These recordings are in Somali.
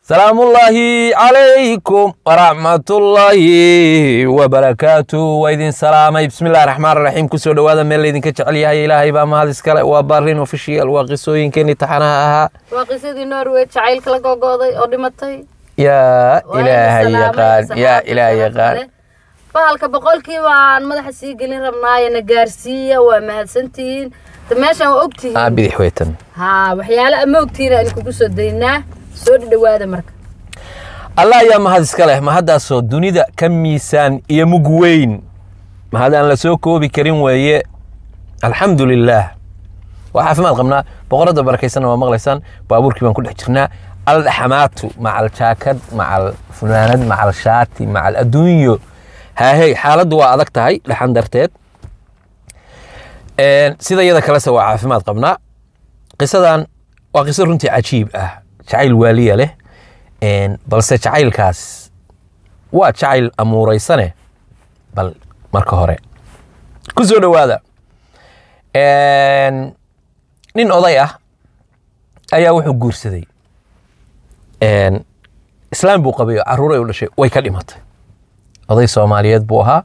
سلام الله عليكم ورحمة الله وبركاته وإذن سلامي بسم الله الرحمن الرحيم كسر هذا من الذين كتعلي هاي إلهي بام هذا السكال وبارين وفشي الواقصوين كني تحناها واقصي دي نرويج عيل كلا قاضي أودمتي يا إلهي يقال يا إلهي يقال فهالك بقولكي وعن مدح السيقلين ربنايا نجارسية ومهسنتين تماشى وأكتي بدي حويتن ها وحيالا أما أكتينا إنكو كسر ديناه سود دواده marka Allah ya mahad iska leh mahadaasoo dunida ka miisaan iyo mug weyn mahadaan la soo koobi karin weeye alxamdulillaah waa caafimaad qabnaa boqorada barakaysan waa maqlaysaan baabuurkii baan ku dhex jirnaa al dhaxamaatu macal jaakad macal funaanad macal shaati macal adduunyo haahey xaaladdu waa adag tahay dhaxan darteed sida iyada kalese waa caafimaad qabnaa qisadan waa qiso runtii cajiib ah jacayl waaliya leh balse jacaylkaas waa jacayl amuuraysane bal marka hore ku soo dhawaada nin oday ah ayaa wuxuu guursaday islaam buu qabay oo carruur ay u dhashay way ka dhimatay oday Soomaaliyeed buu ahaa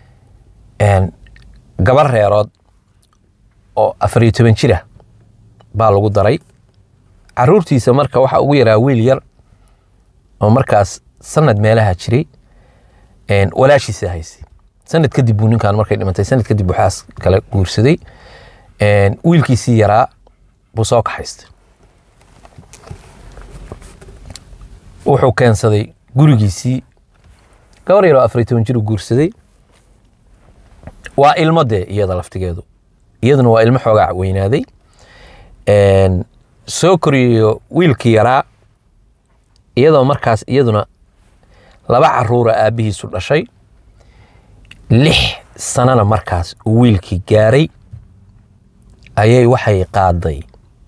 gabar reerood oo 14 jir ah baa lagu daray carruurtiisa marka waxa ugu yaraa wiil yar oo markaas sanad meelaha jiray walaashiisa haysay sanad kadib buu ninkan markay dhimatay sanad kadib waxaas kala guursaday wiilkiisii yaraa buu soo kaxaystay wuxuu keensaday gurigiisii gabar yar oo 14 jir guursaday waa ilmo de iyada laftigeedu iyaduna waa ilmo xoogaa weynaaday soo koriyo wiilkii yaraa iyadoo markaas iyaduna laba carruura aabihiisu dhashay 6 sanana markaas uu wiilkii gaaray ayay waxay qaaday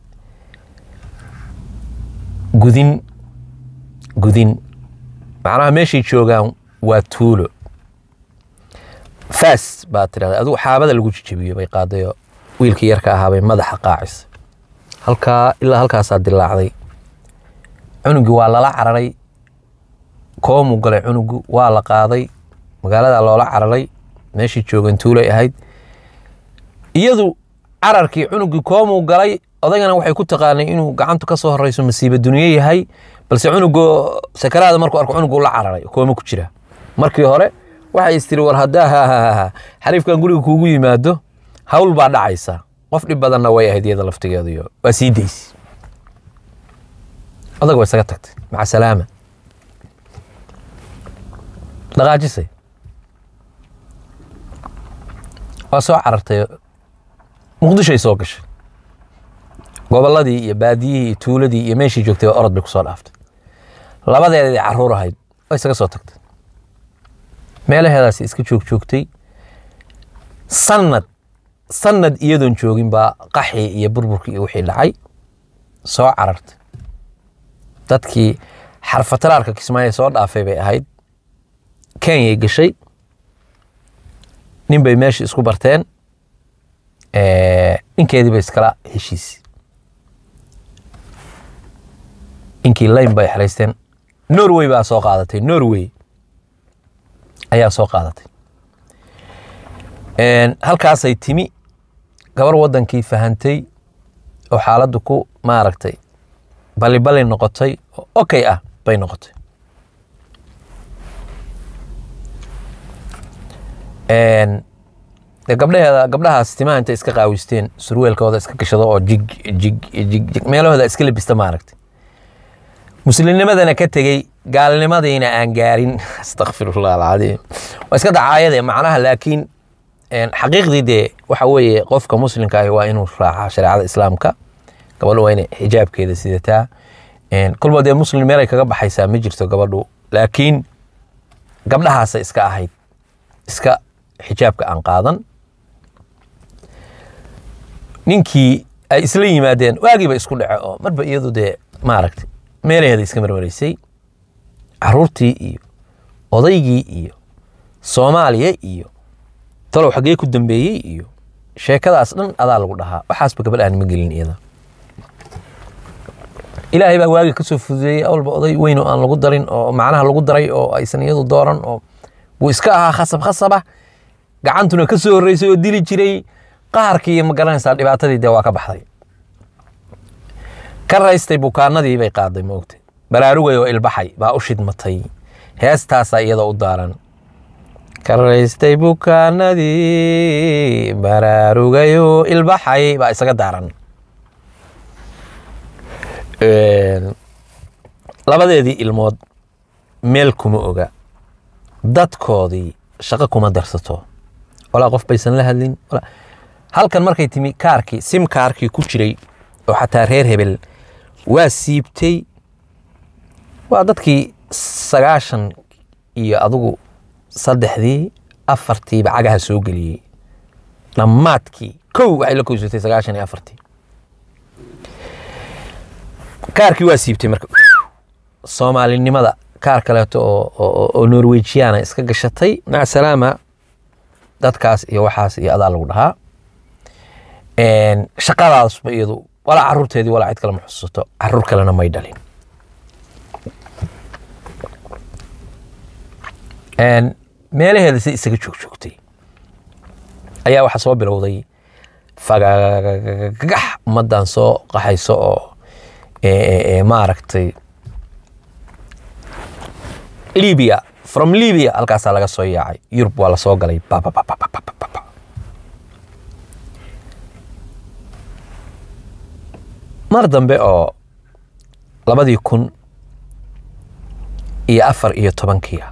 gudin macnaha meeshay joogaan waa tuulo faas baa tiraahdaa adigu xaabada lagu jijibiyo bay qaadayoo wiilkii yarka ahaa bay madaxa qaacisay halkaa ilaa halkaasaa dilaacday cunugii waa lala cararay koomu galay cunugu waa la qaaday magaalada loola cararay meeshii joogan tuulay ahayd iyadu cararkii cunugii koomu galay odaygana waxay ku taqaanay inuu gacantu ka soo horeyso masiibo duniye yahay balse cunugu sakaraada markuu arko cunugu la cararay koomu ku jira markii hore waxay istiri war hadaa xariifkan guriga kuugu yimaado hawl baa dhacaysa qof dhib badanna way ahayd iyada laftigeedu iyo waa sii daysay adag way isaga tagtay maca salaama dhaqaajisay waa soo carartay muqdishoay soo gashay gobolladii iyo baadiyihii iyo tuuladii iyo meeshii joogtay waa orod bay ku soo dhaaftay labadeedii carruur ahayd way isaga soo tagtay meelaheedaasi iska joogtay sanad iyadoon joogin baa qaxii iyo burburkii iyo wixii dhacay soo carartay dadkii xarfataraarka Kismaayo soo dhaafay bay ahayd Kenya gashay nin bay meeshii isku barteen ninkeedii bay iskala heshiisay inkii line bay xiraysteen Norway baa soo qaadatay Norway ayaa soo qaadatay halkaasay timi gabar wadankii fahantay oo xaaladdu ku maaragtay bali noqotay okay ah bay noqotay gabdhahaas timaha intay iska qaawisteen surweelkooda iska gashado oo jig meelahooda iska labista maaragtay muslimnimadana ka tegey gaalnimadiina aan gaarin astaghfirullah alcadiim waa iska dacaayade macnaha laakiin xaqiiqdii dee waxa weeye qofka muslimka ah waa inuu raaca shariicada islaamka gabadhu waa inay xijaabkeeda sidataa kulba dee muslim meelay kaga baxaysaa ma jirto gabadhu laakiin gabdhahaasa iska ahayd iska xijaabka aan qaadan ninkii ay isla yimaadeen waagiiba isku dhace oo marba iyadu dee maaragtay meelaheeda iska marmaraysay carruurtii iyo odaygii iyo Soomaaliya iyo talow xagee ku dambeeyay iyo sheekadaas dhan adaa lagu dhahaa waxaasba gabadhaan ma gelin iyada ilaahay baa waagi ka soo fududeeyey awalba oday weyn oo aan lagu darin oo macnaha lagu daray oo aysan iyadu dooran oo wuu iska ahaa khasaba gacantuna ka soo horreysay oo dili jiray qaarkii iyo ma garanaysaa dhibaatadii dee waa ka baxday ka raystay bukaanadii bay qaaday moogtay baraarugay oo ilbaxay baa u shidmatay heestaasaa iyadoo u daaran ka raystay bukaanadii baraarugay oo ilbaxay baa isaga daaran labadeedii ilmood meel kuma oga dadkoodii shaqo kuma darsato walaa qof baysan la hadlin halkan markay timi kaarkii sim kaarkii ku jiray oo xataa reer hebel waa siibtay waa dadkii 90 iyo adigu 3 4 bacagaha soo geliyey dhammaadkii kow waxay la koysatay 94 kaarkii waa siibtay marka Soomaalinimada kaar kaleeto oo Norwegian iska gashatay mac salaama dadkaas iyo waxaas iyo adaa lagu dhahaa shaqadaas iyadu wala carruurteedii wala cid kale ma xusuusto carruur kalena may dhalin meelaheeda si isaga joogtay ayaa waxa soo bilowday fagagax ummadan soo qaxayso oo maaragtay Libya from Libya halkaas laga soo yaacay Yurub waa la soo galay mar dambe oo 2014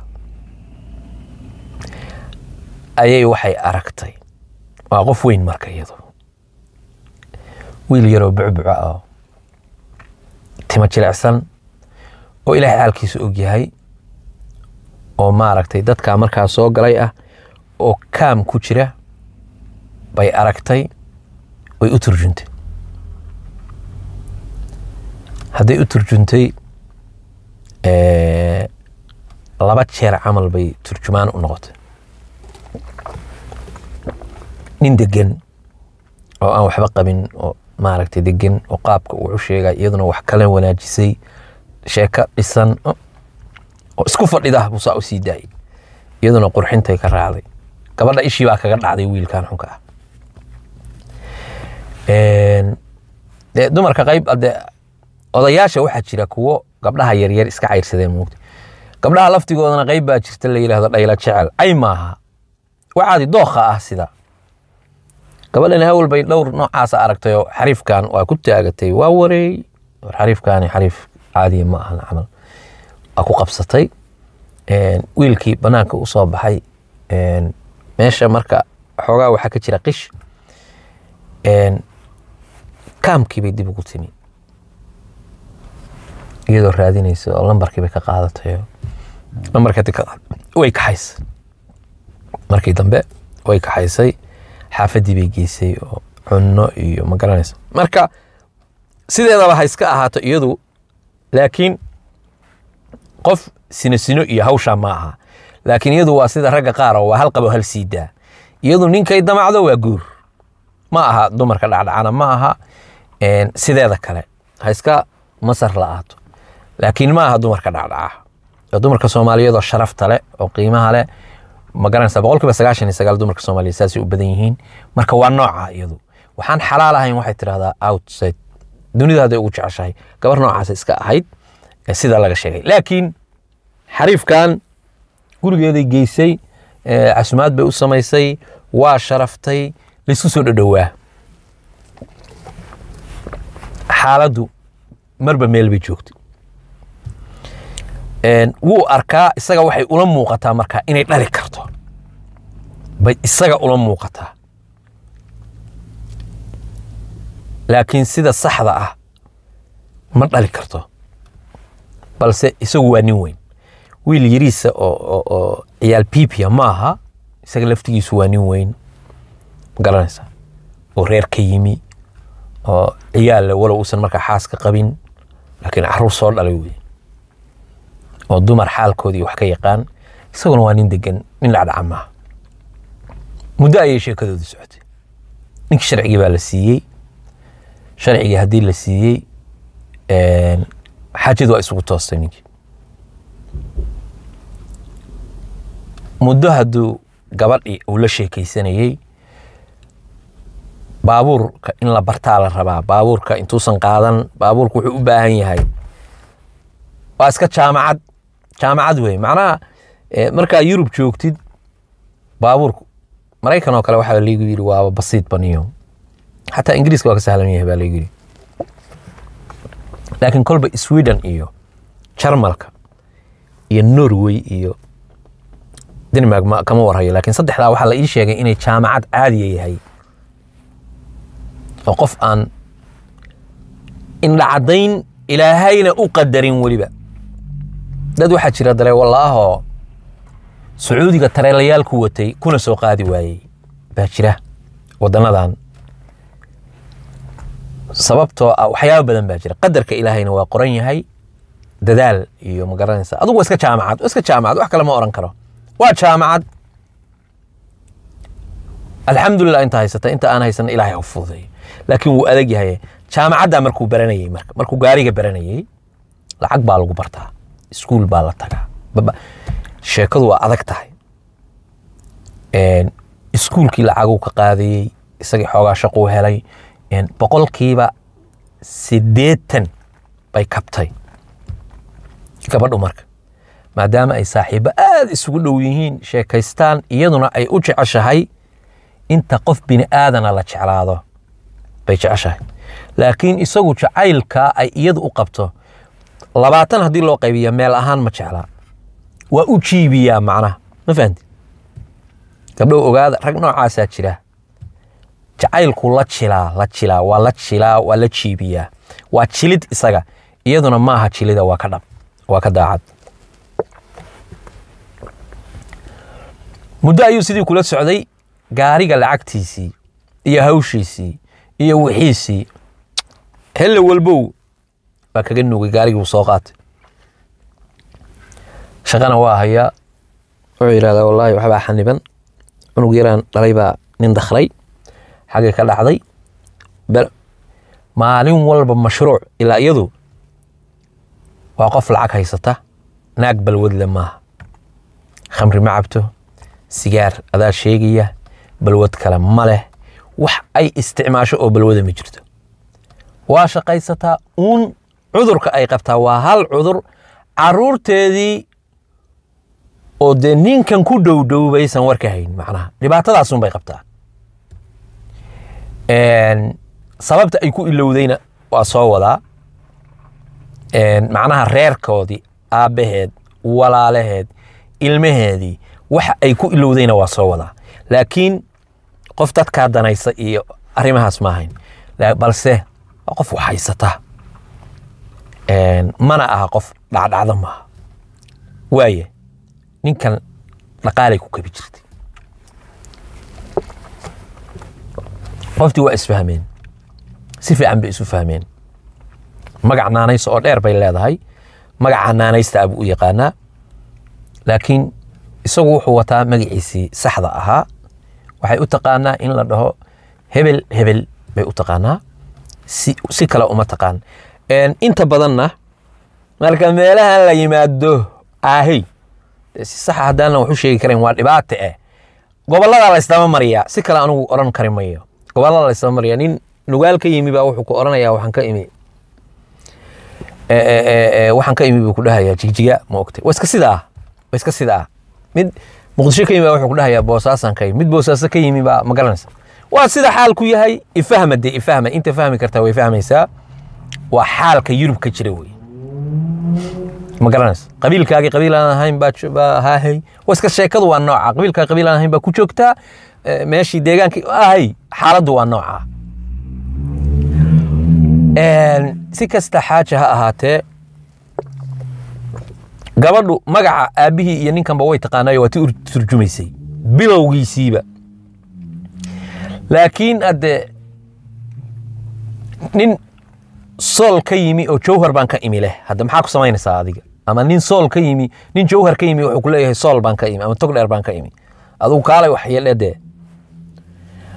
ayay waxay aragtay waa qof weyn marka iyadu wiil yar oo bucbuca ah tima jilicsan oo ilaahay xaalkiisa og yahay oo maaragtay dadka markaa soo galay ah oo kaam ku jira bay aragtay way u turjuntay hadday u turjuntay 2 jeer camal bay turjumaan u noqotay nin degan oo aan waxba qabin oo maaragtay degan oo qaabka uu u sheegay iyaduna wax kale wanaajisay sheeka dhisan oo isku fadhida buusaa u sii daayay iyaduna qurxintay ka raacday gabadha ishii baa kaga dhacday wiilkan xunka ah dumarka qayb odayaasha waxaa jira kuwo gabdhaha yaryar iska cayrsadeen moogta gabdhaha laftigoodana qayb baa jirta la yiraahdo dhayla jecel ay maaha waxaadi dooqa ah sida gabadhan hawl bay dhowr noocaas aragtay oo xariifkan waa ku taagatay waa wareey xariifkan xariif caadi ma aha camal aku qabsatay wiilkii banaanka u soo baxay meesha marka xoogaa waxa ka jira qish kaamkii bay dib ugu timi iyadoo raadinayso oo lambarkii bay ka qaadatay lambarkii way kaxaysay markii dambe way kaxaysay xaafadii bay geysay oo cunno iyo ma garanayso marka sideedaba ha iska ahaato iyadu laakiin qof sino iyo hawsha ma aha laakiin iyadu waa sida ragga qaar oo waa hal qabo hal siidaa iyadu ninkay damacdo waa guur ma aha dumarka dhacdhacana ma aha sideeda kale ha iska masar la'aato laakiin ma aha dumarka dhacdhaca dumarka Soomaaliyeed oo sharafta leh oo qiimaha leh ma garanaysa 99% dumarka Soomaaliyeed saasi u badan yihiin marka waa nooca iyadu waxaan xalaal ahayn waxay tiraahdaa outside dunida haday ugu jeceshahay gabar noocaas iska ahayd sida laga sheegay laakiin xariifkan gurigeeday geysay casumaad bay u samaysay waa sharaftay la isku soo dhawaa xaaladu marba meel bay joogtay wuu arkaa isaga waxay ula muuqataa marka inay dhali karto bay isaga ula muuqataa laakiin sida saxda ah ma dhali karto balse isagu waa nin weyn wiil yariisa oo ciyaal piipia maaha isaga laftigiisu waa nin weyn garanaysa oo reer ka yimi oo ciyaal wala uusan marka xaas ka qabin laakiin carruur soo dhalay weey oo dumar xaalkoodii wax ka yaqaan isaguna waa nin degan nin dhacdhaca maaha muddo ayay sheekadoodu socotay ninkii sharcigii baa la siiyey sharcigii haddii la siiyey xaajadu waa isugu toostay ninkii muddo hadduu gabadhii uu la sheekaysanayey baabuurka in la bartaa la rabaa baabuurka intuusan qaadan baabuurku wuxuu u baahan yahay waa iska jaamacad wey macnaha markaa Yurub joogtid baabuurku Maraykan oo kale waxaa lagu yiri waa basiid baniyo xataa Ingiriiska waa ka sahlan yahay baa lagu yiri laakiin kolba Sweden iyo Jarmalka iyo Norway iyo Denmark ma kama warayo laakiin saddexdaa waxaa la ii sheegay inay jaamacad caadi yahay oo qof aan in la cadayn ilaahayna u qadarin waliba dad waxa jira daray wallaaho Sacuudiga tareelayaal ku watay kuna soo qaadi waayay baa jira wadanadan sababtoo ah waxyaabo badan baa jira qadarka ilaahayna waa qoran yahay dadaal iyo ma garanaysa adigu iska jaamacad wax kale ma oran karo waa jaamacad alxamdulillah inta haysata inta aan haysan ilaahay u fududeeyo laakiin wuu adag yahay jaamacadda markuu gaariga baranayay lacag baa lagu bartaa iskuul baa la tagaa sheekadu waa adag tahay iskuulkii lacag ka qaadayay isagii xoogaa shaqo helay boqolkiiba 80 bay kabtay gabadhu marka maadaama ay saaxiibo aad isugu dhow yihiin sheekaystaan iyaduna ay u jeceshahay inta qof bini aadana la jeclaado bay jeceshahay laakiin isagu jacaylka ay iyadu u qabto 20 hadii loo qaybiyo meel ahaan ma jeclaa waa u jiibiyaa macnaha ma fahanti gabdhow ogaada rag noocaasa jira jacaylku la jilaa waa la jiibiyaa waa jilid isaga iyaduna ma aha jilida waa ka daacad muddo ayuu sidii kula socday gaariga lacagtiisii iyo hawshiisii iyo wixiisii helle walbow baa kaga nugay gaarigii soo qaatay shaqana waa haya wuxuu yiraahdaa wallahi waxba xaniban unug yaraan dhalay baa nin dakhlay xagee ka dhacday maalin walba mashruuc ilaa iyadu waa qof lacag haysata naag balwad le maaha khamri ma cabto sigaar adaa sheegaya balwad kale ma leh wax ay isticmaasho oo balwada ma jirto waa shaqaysataa cudurka ay qabtaa waa hal cudur caruurteedii oo de ninkan ku dhow baysan warka hayn macnaha dhibaatadaas bay qabtaa sababta ay ku ilowdayna waa soo wadaa macnaha reerkoodii aabaheed walaalaheed ilmaheedii waxa ay ku ilowdayna waa soo wadaa laakiin qof dadka danaysa iyo arrimahaas ma ahayn balse qof wax haysata mana aha qof dhacdhacda maaha waaye ninkan dhaqaalay ku kabi jirtay qoftii waa isfahmeen si fiican bay isu fahmeen magac naanaysa oo dheer bay leedahay magaca naanaysta abu u yaqaanaa laakiin isagu wuxuu wataa magaciisii saxda ahaa waxay u taqaanaa in la dhaho hebel bay u taqaanaa si kale uma taqaan inta badanna marka meelaha la yimaado si sax hadaan wuxuu sheegi kareen waa dhibaato gobolada la isdaba mariyaa si kale anigu oran kari mayo gobolada la isdaba mariyaa nin nugaal ka yimi baa wuxuu ku oranayaa waxaan ka imi buu ku dhahayaa jigjiga ma ogtay waa iska sidaa mid muqdisho ka yimi baa wuxuu ku dhahayaa boosaasan ka yimi mid boosaaso ka yimi baa ma garanaysa waa sida xaalku yahay ifahma inta fahmi kartaa way fahmaysaa waa xaalka Yurub ka jira way ma garanaysa qabiilkaagi qabiil aan ahayn baa haahay waska sheekadu waa nooca qabiilka qabiil aan ahayn baa ku joogtaa meeshii deegaankii xaaladdu waa nooca si kasta xaaja ha ahaatee gabadhu magaca aabihii iyo ninkanba way taqaanayo waa tii turjumaysay bilowgiisiiba laakiin hadde nin sool ka yimi oo jawhar baan ka imi leh hadda maxaa ku samaynaysaa adiga ama nin sool ka yimi nin jawhar ka yimi wuxuu ku leeyahay sool baan ka imi ama togdheer baan ka imi adigu kaalay wax yeeledee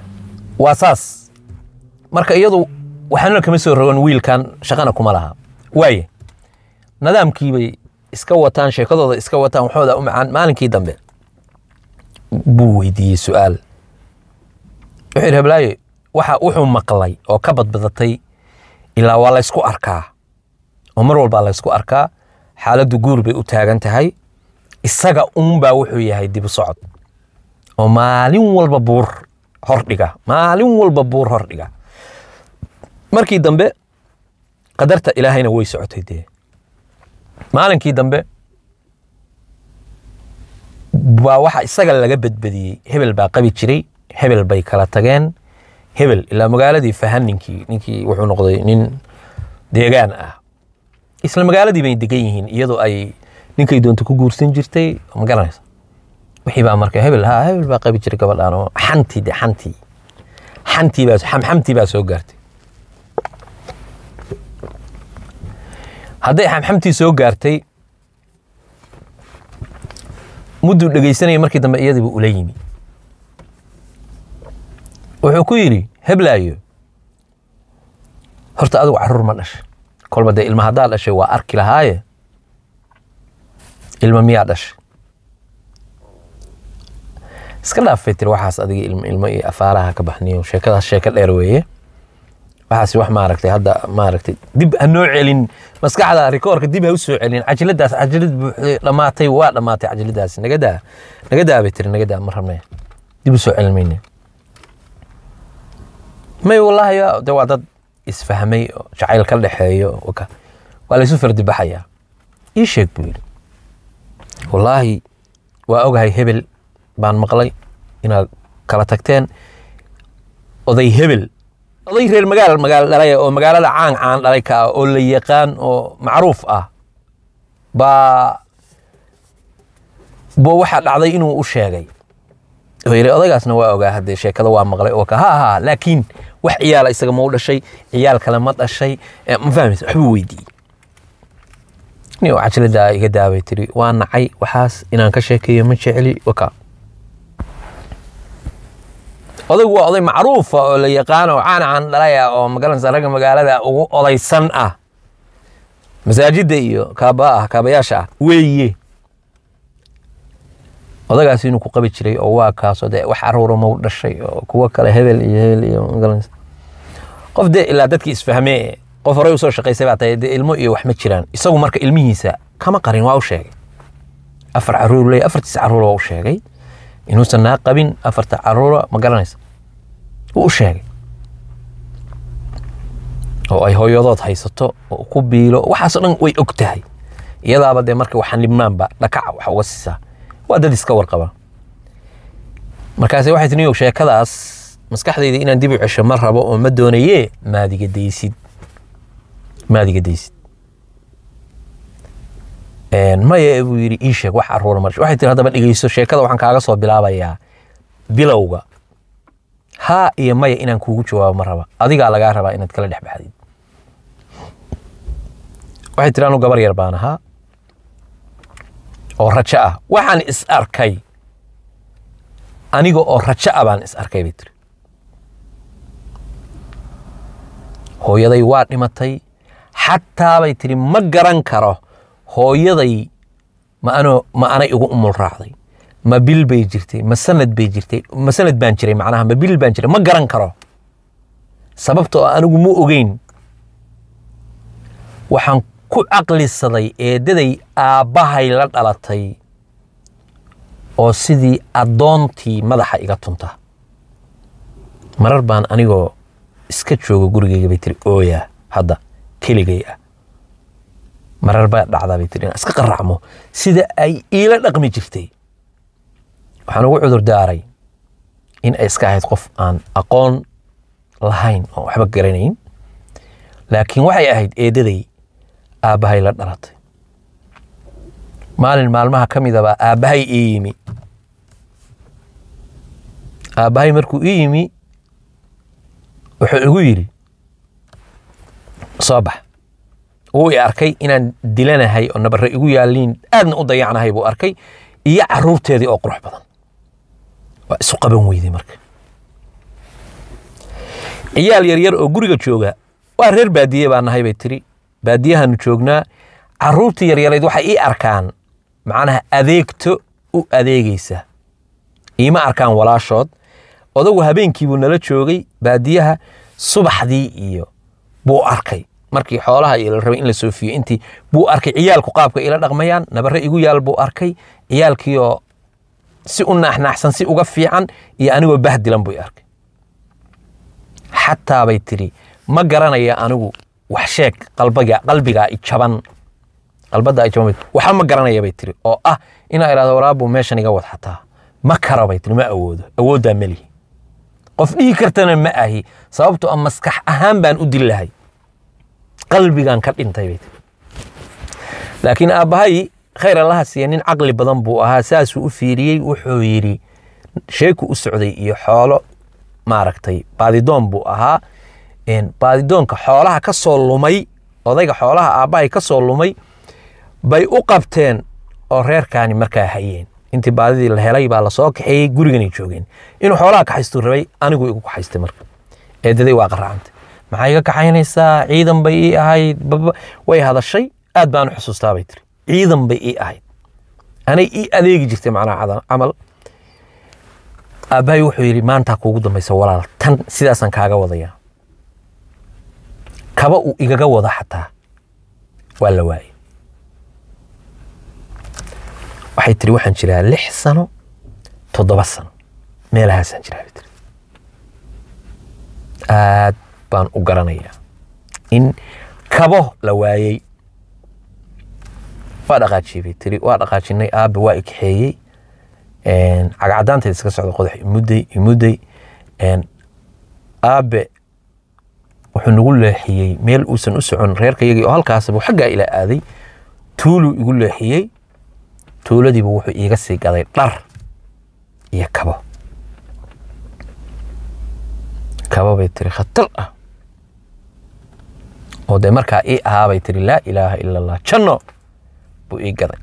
waa saas marka iyadu waxaana kama soo rogan wiilkan shaqana kuma laha waaye nidaamkii bay iska wataan sheekadooda iska wataan waxooda u macaan maalinkii dambe buu weydiiyey su'aal wuxuu yidhi heblaaye wuxuu maqlay oo ka badbadatay ilaa waa la ysku arkaa oo mar walbaa la ysku arkaa xaaladdu guur bay u taagan tahay isaga uunbaa wuxuu yahay dib u socod oo maalin walba buur hordhiga markii dambe qadarta ilaahayna way socotay dee maalinkii dambe baa waxa isaga laga badbadiyey hebel baa qabi jiray hebel bay kala tageen hebel ilaa magaaladii fahan ninkii wuxuu noqday nin deegaan ah isla magaaladii bay degan yihiin iyadoo ay ninkay doonto ku guursan jirtay ma garanaysa wixii baa marka hebel baa qabi jiray gabadhaan oo xamxamtii baa soo gaartay hadday xamxamtii soo gaartay mudduu dhegaysanayay markii dambe iyadiiba ula yimi wuxuu ku yidhi heblaayo horta adigu carruur ma dhashay kolba dee ilma haddaa dhashay waa arki lahaaye ilma miyaa dhashay iska dhaafay tiri waxaas adiga ilmo iyo afaaraha ka baxniyo sheekadaas sheeko dheer weeye waxaas wax maaragtay hadda maaragtay dib ha noo celin maskaxda rikoorka dib ha u soo celin cajiladaas dhamaatay waa dhamaatay cajiladaas naga daa bay tiri naga daa ma rabnay dib u soo celin mayne may wallaahi de waa dad isfahmay oo jacayl ka dhexeeyo waa la isu fardi baxayaa ii sheeg buu yidhi wallaahi waa ogahay hebel baan maqlay inaad kala tagteen oday hebel oday reer magaalo dhalay oo magaalada caan dhalay ka ah oo la yaqaan oo macruuf ah baa waxaa dhacday inuu u sheegay oo yidhi odaygaasna waa ogaa haddee sheekada waa maqlay oo ha laakiin wax ciyaala isaga ma u dhashay ciyaal kale ma dhashay ma fahmaysa waxbuu weydiiyey nin oo cajiladaa iga daabay tiri waa nacay waxaas inaan ka sheekeeyo ma jeceli odaygu waa oday macruufa oo la yaqaan oo caan dhalay ah oo magaranaysa ragga magaalada ugu odaysan ah masaajidda iyo kaabayaasha ah weeye odagaas inuu ku qabi jiray oo waa kaasoo dee wax carruura ma u dhashay oo kuwo kale hebel iyo magaranaysa qof dee ilaa dadkii isfahmee qof horey usoo shaqaysay baa tahay dee ilmo iyo wax ma jiraan isagu marka ilmihiisa kama qarin waa u sheegay 4 carruur leeyahay 4 carruur waa u sheegay inuusan naa qabin 4 carruura ma garanaysa wuu u sheegay oo ay hooyadood haysato oo ku biilo waxaasoo dhan way og tahay iyadaaba dee marka waxaan libnaanba dhakaca wax uga siisaa waa dad iska warqaba markaas waxay tiniyo sheekadaas maskaxdayda inaan dib u cesho ma rabo oo ma doonayee maadiga daysid maya buu yidhi ii sheeg wax carruura ma dhashay waxay tiri haddaba dhegeyso sheekada waxaan kaaga soo bilaabayaa bilowga haa iyo maya inaan kuugu jawaabo ma raba adigaa lagaa rabaa inaad kala dhex baxdid waxay tiri anu gabar yar baan ahaa oo rajo ah waxaan is arkay aniga oo rajo ah baan is arkay bay tiri hooyaday waa dhimatay xataa bay tiri ma garan karo hooyaday ma anay ugu umul raacday ma bil bay jirtay ma sanad baan jiray macnaha ma bil baan jiray ma garan karo sababtoo anigu ma ogeyn waxaan ku caqlisaday eedaday aabbahay la dhalatay oo sidii addoontii madaxa iga tunta marar baan anigoo iska jooga gurigayga bay tiri ooya hadda keligay ah marar baa dhacdaa bay tiri inaan iska qaracmo sida ay iila dhaqmi jirtay waxaan ugu cudur daaray in ay iska ahayd qof aan aqoon lahayn oo waxba garanayn laakiin waxay ahayd eedaday aabbahay la dhalatay maalin maalmaha ka mid abaa aabbahay ii yimi aabbahay markuu ii yimi wuxuu igu yidhi soo bax wuu i arkay inaan dilanahay oo nabarre igu yaalliin aadna u dayacnahay buu arkay iyo carruurteedii oo qurux badan waa isu qaban weyday marka ciyaal yaryar oo guriga jooga waa reer baadiye baa nahay bay tiri baadiyahaanu joognaa carruurtii yaryarayd waxay ii arkaan macnaha adeegto u adeegaysa iima arkaan walaashood odagu habeenkiibuu nala joogay baadiyaha subaxdii iyo buu arkay markii xoolaha ila rabay in la soofiyo intii buu arkay ciyaalku qaabka ila dhaqmayaan nabare igu yaal buu arkay ciyaalkii oo si u naaxnaaxsan si uga fiican iyo anigoo bahdilan buu arkay xataa bay tiri ma garanaya anigu wax sheeg qalbiga jaban qalbada jaban waxa ma garanaya bay tiri oo ah ina iraado waraabo meeshan iga wad xataa ma karo bay tiri ma awooda mali qof dhigi kartana ma ahi sababtoo am maskax ahaan baan u dilahay qalbigan ka dhintay bay tiri laakiin aabahay khayr Allah siiya nin aqli badan buu ahaa saas uu fiiriyay wuxuu yiri sheeku u socday iyo xoolo maaragtay baadidoon buu ahaa baadidoonka xoolaha ka soo lumay odayga xoolaha aabahay ka soo lumay bay u qabteen oo reerkaani markaa hayeen intii baadidii la helay baa la soo kaxeeyay gurigani joogeen inuu xoolaha ka xaysto rabay anigu igu xaystay marka eedaday waa qaraacantay maxay iga kaxaynaysaa ciidan bay ii ahayd way hadashay aad baan u xusuustaa bay tiri ciidan bay ii ahayd anay ii adeegi jirtay macnaha camal aabahay wuxuu yidhi maanta kuugu dambaysa walaal tan sidaasaan kaaga wadayaa kaba uu igaga wada xataa waa la waayay waxay tiri waxaan jiraa 6 sano 7 sano meelahaasaan jiraa bay tiri aad baan u garanayaa in kabo la waayay waa dhaqaajiyay bay tiri waa dhaqaajinay aabe waa ikaxeeyey cagacadaanta iska socda qodax imuday aabe wuxuu nagu leexiyey meel uusan u socon reerkayagii oo halkaas buu xagga ila aaday tuulu igu leexiyey tuuladiiba wuxuu iiga sii gaday dhar iyo kabo bay tiri khatar ah oo de markaa ii ahaa bay tiri laa ilaaha ila allah janno buu ii gaday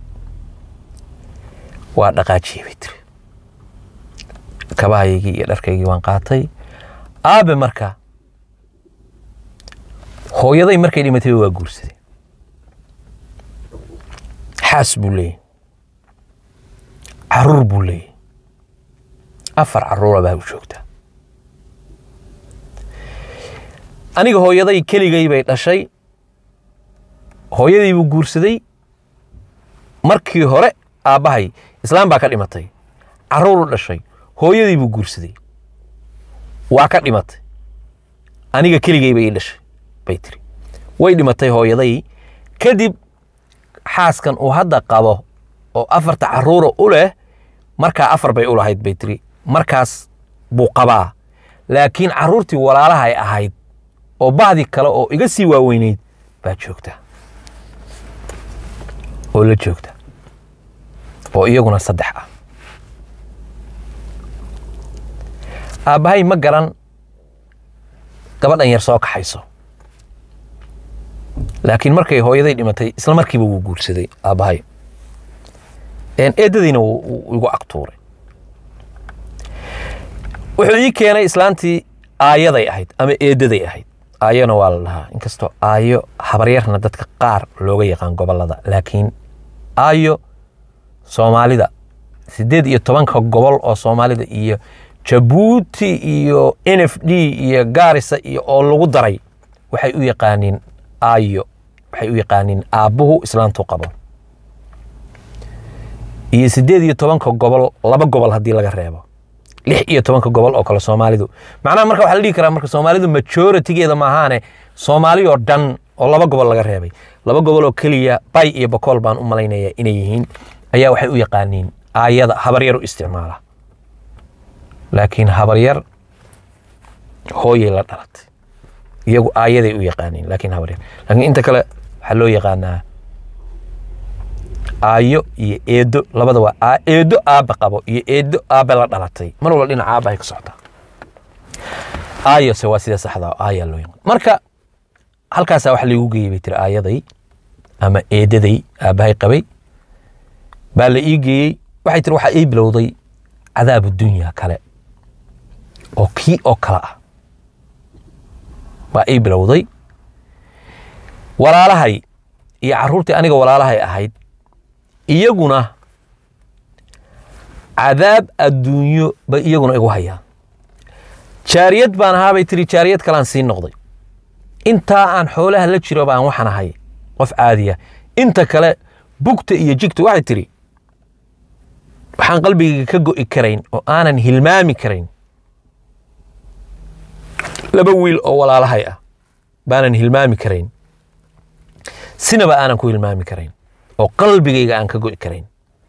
waa dhaqaajiyey bay tiri kabahaygii iyo dharkaygii waan qaatay aabe marka hooyaday markay dhimatay waa guursaday xaas buu leeyahay carruur buu leeyahay 4 carruura baa u joogtaa aniga hooyaday keligay bay dhashay hooyadii buu guursaday markii hore aabahay islaam baa ka dhimatay carruur u dhashay hooyadii buu guursaday waa ka dhimatay aniga keligay bay dhashay bay tiri way dhimatay hooyaday kadib xaaskan uu hadda qabo oo 4 carruur u leh markaa 4 bay u lahayd bay tiri markaas buu qabaa laakiin carruurtii walaalaha ay ahayd oo baadi kale oo iga sii waaweynayd baa joogta oo la joogta oo iyaguna 3 ah aabahay ma garan gabadhan yar soo kaxayso laakiin markay hooyaday dhimatay isla markiiba wuu guursaday aabahay eedadiina wuu igu aqtuuray wuxuu ii keenay islaantii aayaday ahayd ama eedaday ahayd aayana waa la dhahaa inkastoo aayo habaryarna dadka qaar looga yaqaan gobolada laakiin aayo Soomaalida 18 gobol oo Soomaalida iyo Djibouti iyo NFD iyo Garissa iyo oo lagu daray waxay u yaqaaniin aayo waxay u yaqaaniin aabuhu islaantu qabo iyo 18 gobol 2 gobol hadii laga reebo 16 gobol oo kala Soomaalidu macnaha marka waxa la dhigi karaa marka Soomaalidu majority-geeda ma ahaane Soomaali oo dhan oo 2 gobol laga reebay 2 gobol oo kaliya Bay iyo Bakool baan u malaynayaa inay yihiin ayaa waxay u yaqaaniin aayada habaryar u isticmaala laakiin habaryar hooyay la dhalatay iyagu aayaday u yaqaaniin laakiin habaryar laakiin inta kale waxa loo yaqaanaa aayo iyo eedo labada waa eedo aaba qabo iyo eedo aaba la dhalatay mar walba dhinaca aaba ay ka socdaa aayo se waa sida saxda aaya loo yaqaan marka halkaas waxa lagu geeyay bay tiri aayaday ama eedaday aabahay qabay baa la ii geeyay waxay tiri waxa ii bilowday cadaab adduunyaa kale oo kii oo kala ah baa ii bilowday walaalahay iyo carruurtii aniga walaalahay ahayd iyaguna cadaab adduunyo bay iyaguna igu hayaan jaariyad baan ahaa bay tiri jaariyad kalaan sii noqday intaa aan xoolaha la jiro baan waxaan ahay qof caadiya inta kale bugta iyo jigta waxay tiri waxaan qalbigayga ka go'i karayn oo aanan hilmaami karayn laba wiil oo walaalahay ah baanan hilmaami karayn sinaba aanan ku hilmaami karayn oo qalbigayga aan ka go'i karayn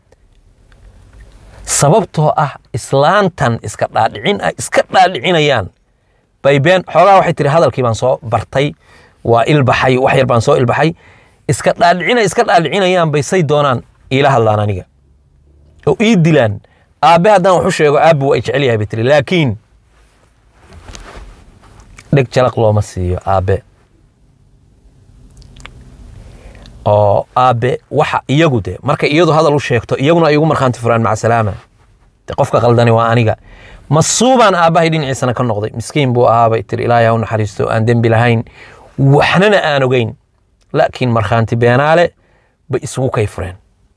sababtoo ah islaantan iska dhaadhicinayaan bay been xoogaa waxay tiri hadalkii baan soo bartay waa ilbaxay wax yar baan soo ilbaxay iska dhaadhicinayaan bay say doonaan iila hadlaan aniga oo ii dilaan aabbe haddaan wax u sheego aabbe waa jecel yahay bay tiri laakiin dheg jalaq looma siiyo aabbe oo aabbe waxa iyagu de marka iyadu hadal u sheegto iyaguna ay ugu markhaanti furaan maca salaama de qofka qaldani waa aniga masuubaan aabbahay dhinaciisana ka noqday miskiin buu ahaa bay tiri ilaahay ha u naxariisto aan dembi lahayn waxnana aan ogeyn laakiin markhaanti beenaale bay isugu kay fureen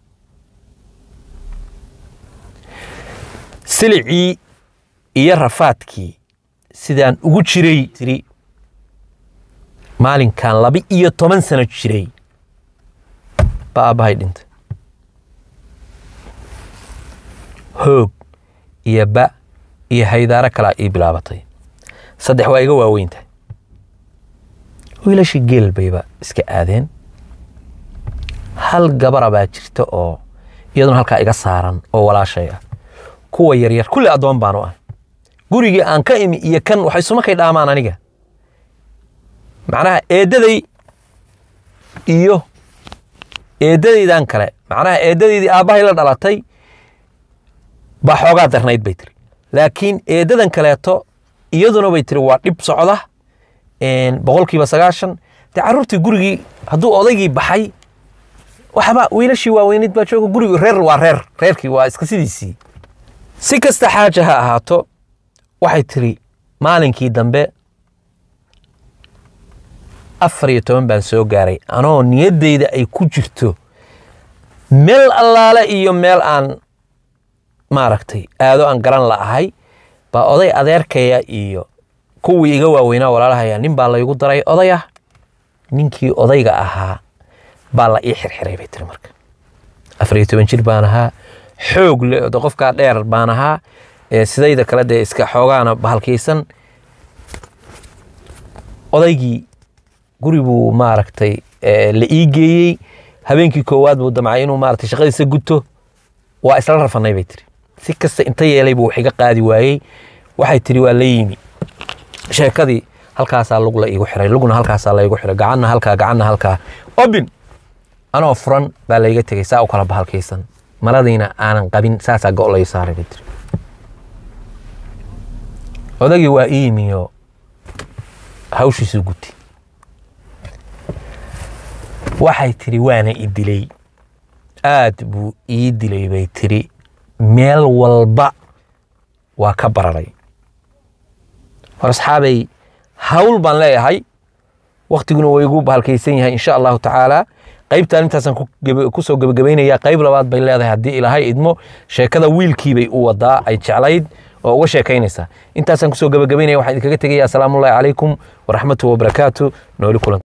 silicii iyo rafaadkii sidaan ugu jiray tiri maalinkan 12 sano jiray baa aabbahay dhintay hoog iyo ba iyo haydaara kalaa ii bilaabatay 3 waa iga waaweyntahay wiilashii geel bayba iska aadeen hal gabara baa jirta oo iyaduna halkaa iga saaran oo walaashay ah kuwa yaryar kulli adoon baan u ah gurigii aan ka imi iyo kan waxay suma kay dhaamaan aniga macnaha eedaday iyo eedadaydan kale macnaha eedadaydii aabbahay la dhalatay baa xoogaa darnayd bay tiri laakiin eedadan kaleeto iyaduna bay tiri waa dhib socda 9% de carruurtii gurigii hadduu odaygii baxay waxba wiilashii waaweynid baa jooga gurigii reer waa reerkii waa iska sidiisii si kasta xaaja ha ahaato waxay tiri maalinkii dambe 14 baan soo gaaray anoo niyaddayda ay ku jirto meel allaale iyo meel aan maaragtay aado aan garan la'ahay baa oday adeerkaya iyo kuwii iga waaweynaa walaalahaya nin baa laygu daray odaya ninkii odayga ahaa baa la ii xirxiray bay tiri marka 14 jir baan ahaa xoog leh qofka dheer baan ahaa sidayda kale de iska xoogaana bahalkaysan odaygii guribuu maaragtay la ii geeyey habeenkii koowaad buu damcay inuu maaragtay shaqadiisa guto waa isla rafanay bay tiri si kasta inta yeelay buu wax iga qaadi waayey waxay tiri waa la yimi sheekadii halkaasaa lug la iigu xiray lugna halkaasaa la iigu xiray gacanna halkaa obin anoo furan baa layga tegey saa u kala bahalkaysan maradiina aanan qabin saasaa go' lay saaray bay tiri odagii waa ii yimiyo hawshiisuu guti waxay tiri waana i dilay aad buu ii dilay bay tiri meel walba waa ka bararay war asxaabay hawl baan leeyahay waqtiguna way igu bahalkaysan yahay insha allahu tacaala qaybtaan intaasaan ku soo gabagabaynayaa qayb labaad bay leedahay haddii ilaahay idmo sheekada wiilkii bay u wadaa ay jeclayd oo uga sheekaynaysaa intaasaan ku soo gabagabaynaya waxaan idinkaga tegayaa asalaamu calaykum waraxmatullahi wabarakaatu nooli kulan